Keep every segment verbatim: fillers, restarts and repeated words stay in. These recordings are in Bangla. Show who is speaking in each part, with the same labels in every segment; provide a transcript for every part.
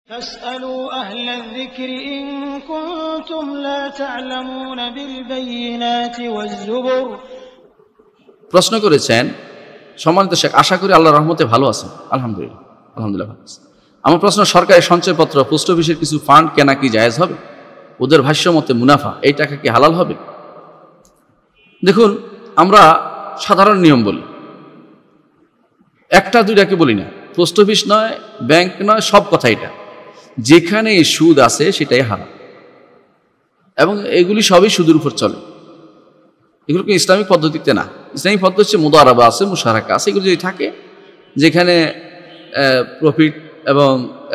Speaker 1: فاسألوا أهل الذكر إن كنتم لا تعلمون بالبينات والزبر
Speaker 2: প্রশ্ন করেছেন সম্মানিত শেখ, আশা করি আল্লাহর রহমতে ভালো আছেন। আলহামদুলিল্লাহ আলহামদুলিল্লাহ ভালো আছেন। আমার প্রশ্ন, সরকারি সঞ্চয়পত্র পোস্ট অফিসের কিছু ফান্ড কেনা কি জায়েজ হবে? ওদের ভাষ্য মতে মুনাফা, এই টাকা কি হালাল হবে? দেখুন, আমরা সাধারণ নিয়ম বলি, একটা দুইটাকে বলি না। পোস্ট অফিস নয়, ব্যাংক নয়, সব কথা এটা যেখানে সুদ আছে সেটাই হারাম, এবং এগুলি সবই সুদের উপর চলে। এগুলো কি ইসলামিক পদ্ধতিতে না। ইসলামিক পদ্ধতি হচ্ছে মুদারাবা আছে, মুশারাকা আছে। এগুলো যদি থাকে, যেখানে প্রফিট এবং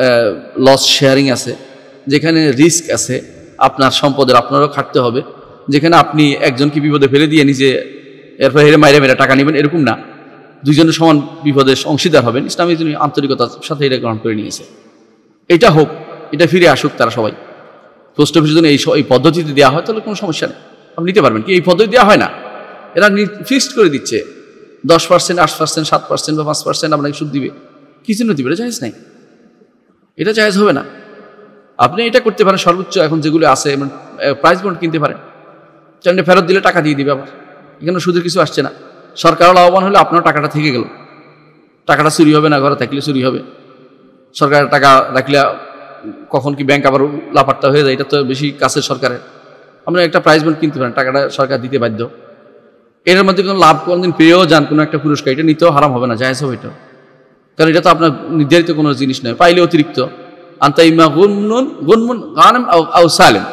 Speaker 2: লস শেয়ারিং আছে, যেখানে রিস্ক আছে, আপনার সম্পদের আপনারও খাটতে হবে, যেখানে আপনি একজনকে বিপদে ফেলে দিয়ে নিজে এরপর হেরে মাইরে মেরে টাকা নেবেন, এরকম না, দুইজনের সমান বিপদের অংশীদার হবেন। ইসলামের জন্য আন্তরিকতার সাথে এটা গ্রহণ করে নিয়েছে। এটা হোক, এটা ফিরে আসুক তারা সবাই। পোস্ট অফিসের জন্য এই এই পদ্ধতিতে দেওয়া হয়, তাহলে কোনো সমস্যা নেই, আপনি নিতে পারবেন। কি এই পদ্ধতি দেওয়া হয় না, এরা ফিক্সড করে দিচ্ছে দশ পার্সেন্ট আট পার্সেন্ট সাত পার্সেন্ট বা পাঁচ পার্সেন্ট আপনাকে সুদ দিবে। কি জন্য দিবে? এটা জায়েজ নাই, এটা জায়েজ হবে না। আপনি এটা করতে পারেন সর্বোচ্চ এখন যেগুলো আছে, প্রাইস বন্ড কিনতে পারেন, চাইলে ফেরত দিলে টাকা দিয়ে দিবে। আবার এখানে সুদের কিছু আসছে না। সরকারও লাভবান হলে আপনার টাকাটা থেকে গেল, টাকাটা চুরি হবে না, ঘরে থাকলে চুরি হবে। সরকারের টাকা রাখলে কখন কি ব্যাংক আবার লাপাট্টা হয়ে যায়, এটা তো বেশি কাছের সরকারের। আপনি একটা প্রাইজ বন্ড কিনতে পারেন, টাকাটা সরকার দিতে বাধ্য। এর মধ্যে কোনো লাভ কোনোদিন পেয়েও যান, কোনো একটা পুরস্কার, এটা নিতেও হারাম হবে না, জায়েজ হবে এটা। কারণ এটা তো আপনার নির্ধারিত কোনো জিনিস নয়, পাইলে অতিরিক্ত। আন্তা ইমা গুনমুন গুনমুন গানেম আউ সালেম,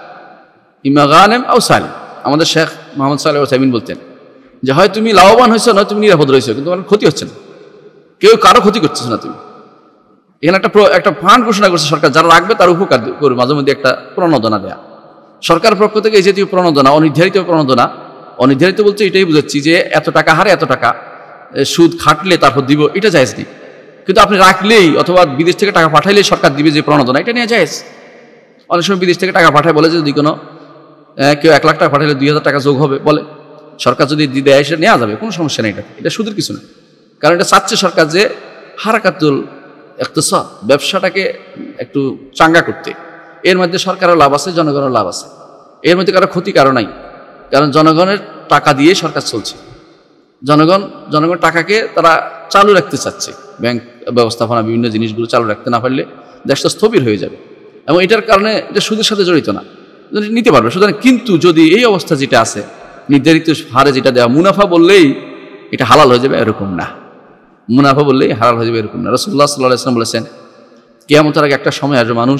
Speaker 2: ইমা গানেম আউ সালেম। আমাদের শেখ মোহাম্মদ সালেহ সাইমিন বলতেন যে হয় তুমি লাভবান হয়েছো, নয় তুমি নিরাপদ রয়েছো, কিন্তু তোমার ক্ষতি হচ্ছে না, কেউ কারো ক্ষতি করতেছে না তুমি। এখানে একটা একটা ফান্ড ঘোষণা করছে সরকার, যারা রাখবে তার উপকার করবে, মাঝে মধ্যে একটা প্রণোদনা দেয়া সরকারের পক্ষ থেকে। এই জাতীয় প্রণোদনা, অনির্ধারিত প্রণোদনা, অনির্ধারিত বলছে এটাই বুঝাচ্ছি যে এত টাকা হারে এত টাকা সুদ খাটলে তারপর দিব, এটা জায়েজ নেই। কিন্তু আপনি রাখলেই অথবা বিদেশ থেকে টাকা পাঠাইলেই সরকার দিবে যে প্রণোদনা, এটা নিয়ে জায়েজ। অনেক সময় বিদেশ থেকে টাকা পাঠায়, বলে যে যদি কোনো কেউ এক লাখ টাকা পাঠাইলে দুই হাজার টাকা যোগ হবে, বলে সরকার যদি দেয় সেটা নেওয়া যাবে, কোনো সমস্যা নেই। এটা এটা সুদের কিছু না, কারণ এটা চাচ্ছে সরকার যে হারাকাতুল ইকতিসাদ, ব্যবসাটাকে একটু চাঙ্গা করতে। এর মধ্যে সরকারের লাভ আছে, জনগণের লাভ আছে, এর মধ্যে কারো ক্ষতি কারো নাই। কারণ জনগণের টাকা দিয়ে সরকার চলছে, জনগণ জনগণ টাকাকে তারা চালু রাখতে চাচ্ছে। ব্যাংক ব্যবস্থাপনা বিভিন্ন জিনিসগুলো চালু রাখতে না পারলে দেশটা স্থবির হয়ে যাবে, এবং এটার কারণে এটা সুদের সাথে জড়িত না, নিতে পারবে। সুতরাং কিন্তু যদি এই অবস্থা যেটা আছে, নির্ধারিত হারে যেটা দেওয়া, মুনাফা বললেই এটা হালাল হয়ে যাবে এরকম না, মুনাফা বললেই হালাল হয়ে যাবে এরকম না। রাসূলুল্লাহ সাল্লাল্লাহু আলাইহি ওয়াসাল্লাম বলেছেন, কিয়ামতের আগে একটা সময় আসবে, মানুষ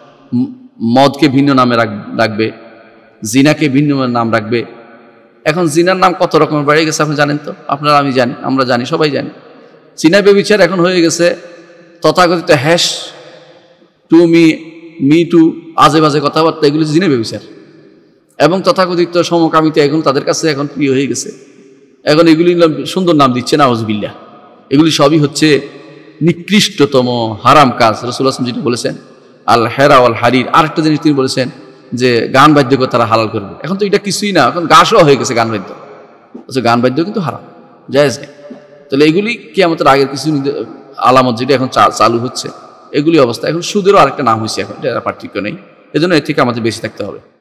Speaker 2: মদকে ভিন্ন নামে রাখবে, জিনাকে ভিন্ন নাম রাখবে। এখন জিনার নাম কত রকমের বেড়ে গেছে আপনি জানেন তো, আপনারা, আমি জানি, আমরা জানি, সবাই জানি। জিনা ব্যভিচার এখন হয়ে গেছে তথাকথিত hash too me me too আজে বাজে কথাবার্তা, এগুলো জিনা ব্যভিচার। এবং তথাকথিত সমকামিতা এখন তাদের কাছে এখন প্রিয় হয়ে গেছে। এখন এগুলি সুন্দর নাম দিচ্ছে না, আউযুবিল্লাহ। এগুলি সবই হচ্ছে নিকৃষ্টতম হারাম কাজ। রাসূলুল্লাহ সাল্লাল্লাহু আলাইহি ওয়াসাল্লাম যেটা বলেছেন, আল হেরা ওয়াল হারির। আরেকটা জিনিস তিনি বলেছেন যে গান বাদ্যকে তারা হালাল করবে। এখন তো এটা কিছুই না, এখন গাছও হয়ে গেছে গান বাদ্য। গান বাদ্য কিন্তু হারাম, জায়েজ নেই। তাহলে এগুলি কিয়ামতের আগের কিছু আলামত যেটা এখন চালু হচ্ছে, এগুলি অবস্থা। এখন সুদেরও আরেকটা নাম হয়েছে, এখন এটা পার্থক্য নেই। এজন্য এর থেকে আমাদের বেশি থাকতে হবে।